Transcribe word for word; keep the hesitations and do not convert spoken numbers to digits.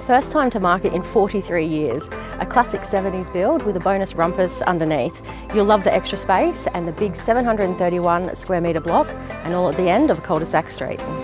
first time to market in forty-three years. A classic seventies build with a bonus rumpus underneath. You'll love the extra space and the big seven hundred and thirty-one square metre block, and all at the end of a cul-de-sac street.